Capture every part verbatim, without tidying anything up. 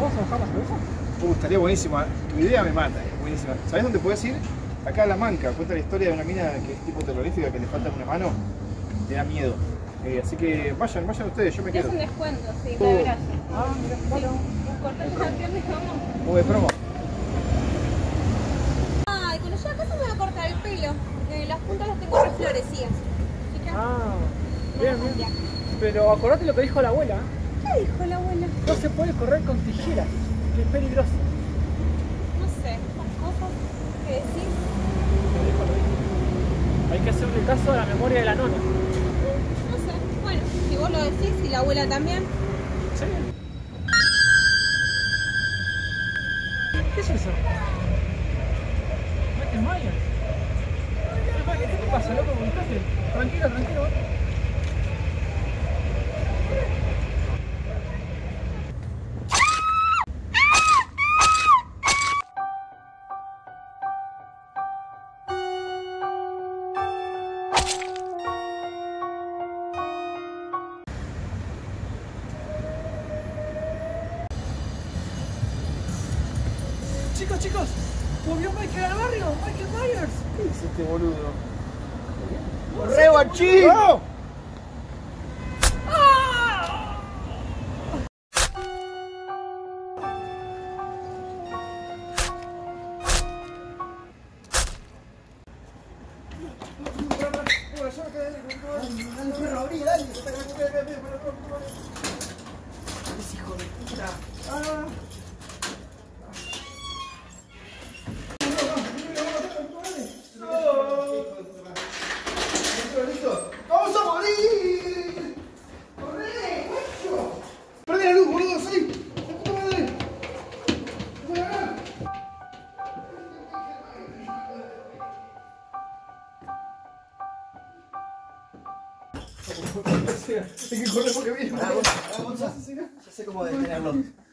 ¿Vamos a buscar más cerveza? Uh, estaría buenísima. Tu idea me mata, es buenísima. ¿Sabés dónde puedes ir? Acá a La Manca. Cuenta la historia de una mina que es tipo terrorífica, que le falta una mano. Te da miedo. Eh, así que vayan, vayan ustedes, yo me Te quedo. hacen descuento, sí, Uh. de brazo. Ah, mira, bueno. Cortate la pierna y vamos. Uh, de promo. Ay, cuando llegue a casa me voy a cortar el pelo, porque las puntas las tengo reflorecidas. Así que Ah, me voy a bien, bien. cambiar. Pero acordate lo que dijo la abuela. ¿Qué dijo la abuela? No se puede correr con tijeras, que es peligroso. No sé, estas cosas que decís. Lo dijo, lo dijo. Hay que hacerle caso a la memoria de la nona. No sé, bueno, si vos lo decís y la abuela también. Sí. ¿Qué es eso? Michael Myers. ¿Qué te pasa, loco? Tranquilo, tranquilo. Chicos, chicos, volvió Michael al barrio, Michael Myers. ¿Qué es este boludo? ¡Corre, guachín! ¡No! Es hijo de puta. Ah. ¡Vamos a morir! ¡Corre, macho! ¡Prende la luz, boludo! ¡Salí! ¡Puta madre! ¡Voy a ganar! Hay que correr porque viene. Ya sé cómo detenerlo.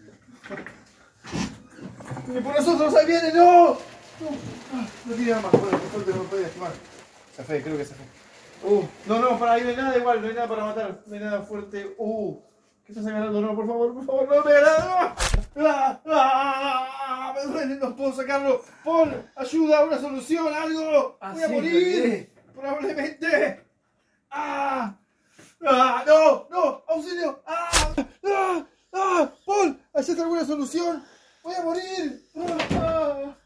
¡Ni por nosotros! ¡Ahí viene! ¡No! No, ah, no tiene armas. Bueno, por suerte no me puede lastimar. Se fue, creo que se fue. Uh, no, no, para ahí no hay nada igual, no hay nada para matar, no hay nada fuerte. Uh, ¿qué estás agarrando? No, por favor, por favor, no me agarras. ¡Ah! ¡Ah! Me duele, no puedo sacarlo. Paul, ayuda, una solución, algo. Ah, Voy a sí, morir. olvidé. Probablemente. ¡Ah! ¡Ah! ¡No! ¡No! ¡Auxilio! ¡Ah! ¡Ah! ¡Ah! ¡Paul! ¿Haces alguna solución? ¡Voy a morir! ¡Ah! ¡Ah!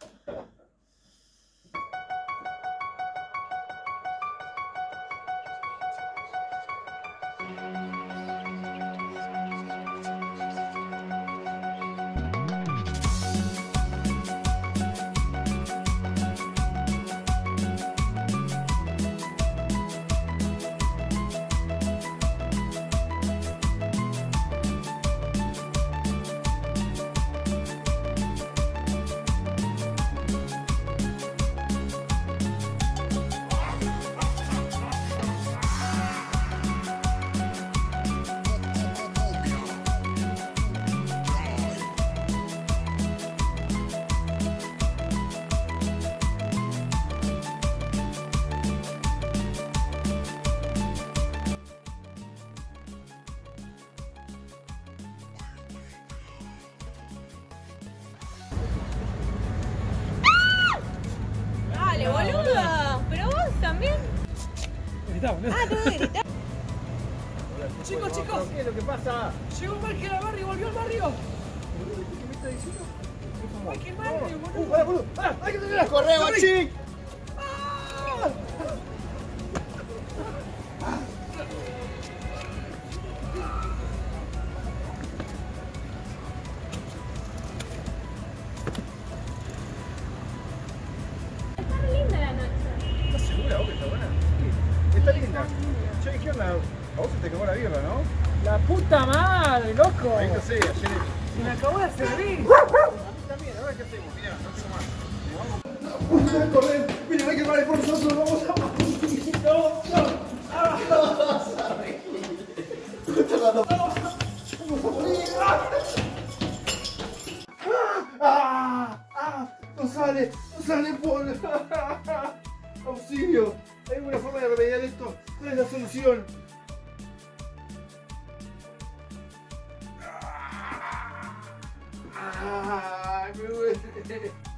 Dale, boludo. Pero vos también. Gritá, boludo. Ah, tengo que gritar. Chicos, chicos, ¿Qué es lo que pasa? llegó Michael al barrio, volvió al barrio. ¿Qué me está diciendo? Michael Myers, Uh, boludo. pará, boludo, pará, hay que tener corre, guachín. Está re linda la noche. ¿Estás segura vos que está buena? Sí, está linda. Che, ¿qué onda? A vos se te quemó la birra, ¿no? La puta madre, loco. Ahí no sé, ayer... Se me acabó de servir. A mí también, ahora qué hacemos, mirá, no tengo más. Vamos a correr, mira, hay que parar por nosotros, vamos a morir. No, no. Ah, vamos a morir. Vamos a morir. Ah, ah, no sale, no sale, Paul. Auxilio. ¿Hay alguna forma de remediar esto? ¿Cuál es la solución? Nene.